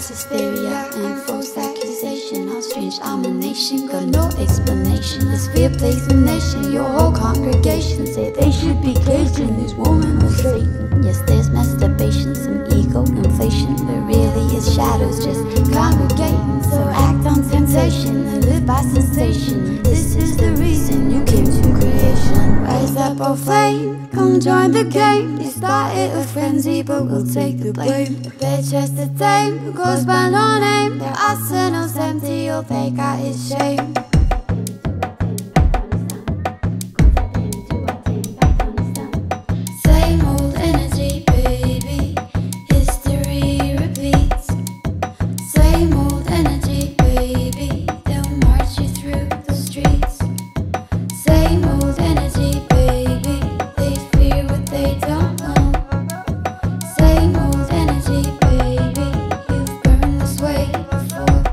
mass hysteria and false accusation. Our strange domination, got no explanation. This fear plagues the nation. Your whole congregation say they should be caging this woman of Satan. Yes, there's masturbation, some ego inflation, but really it's shadows just congregating. So act on temptation and live by sensation. This is the reason you came to creation. Rise up, oh flame, come join the game. You started a frenzy, but we'll take the blame. The bare chested dame who goes by no name. Their arsenal's empty, all they got is shame. Same old energy, baby. History repeats. Same old energy, baby. They'll march you through the streets. Same old energy, baby. They fear what they don't know. Same old energy, baby. You've burned this way before.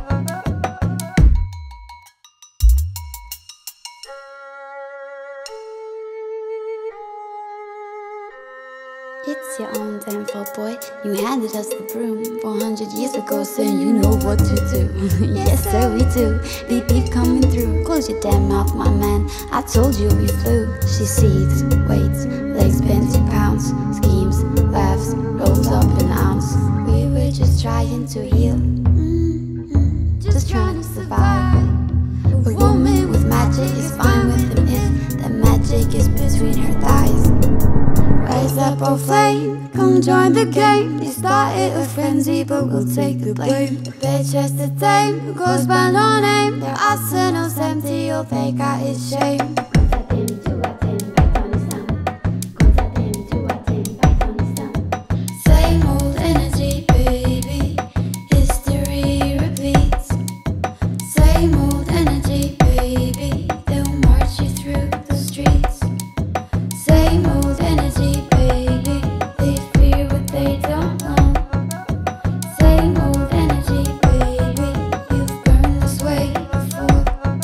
It's your own damn fault, boy. You handed us the broom 400 years ago, saying you know what to do. Yes, sir, we do. Beep, beep coming through. Close your damn mouth, my man. I told you we flew. She seethes, waits, legs bent 2 pounds. Schemes, laughs, rolls up an ounce. We were just trying to heal. Just trying to survive. A woman with magic is fine with him if the magic is between her thighs. Rise up, oh flame, come join the game. You started a frenzy, but we'll take the blame. The bare chested dame who goes by no name. Their arsenal's empty, all they got is shame. Same old energy, baby. History repeats. Same old energy, baby. They'll march you through the streets. Same old energy, baby. They fear what they don't know. Same old energy, baby. You've burned this way before.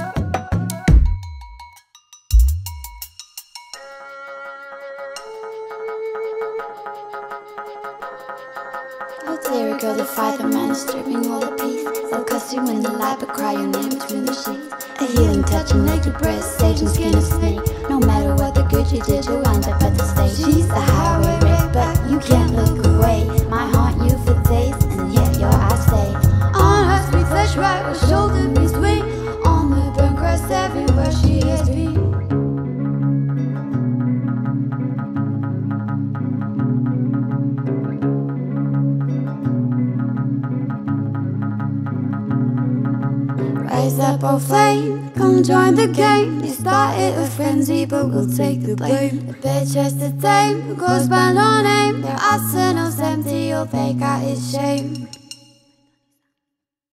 Oh dear girl, the fireman is stripping all the peace. They'll cuss you in the light, but cry your name between the sheets. A healing touch and naked breast, sage and skin of snake. No matter what the good you did, you'll wind up at the stage. She's the highway wreck, but you can't look away. Might haunt you for days, and yet your eyes stay on her sweet flesh, right where shoulder meets wing. On the burnt grass everywhere she has been. Rise up, oh flame, come join the game. You started a frenzy, but we'll take the blame. The bare chested dame who goes by no name. Their arsenal's empty, all they got is shame.